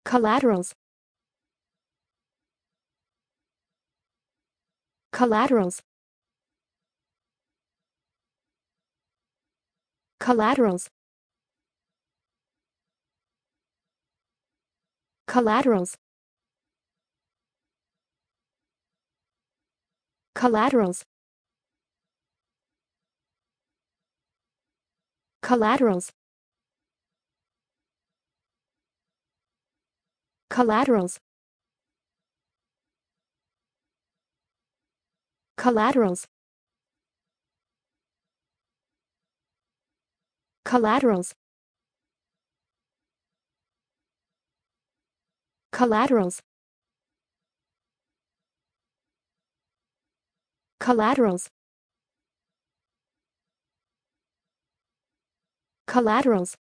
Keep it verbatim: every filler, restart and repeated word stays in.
Collaterals. Collaterals. Collaterals. Collaterals. Collaterals. Collaterals. Collaterals. Collaterals. Collaterals. Collaterals. Collaterals. Collaterals.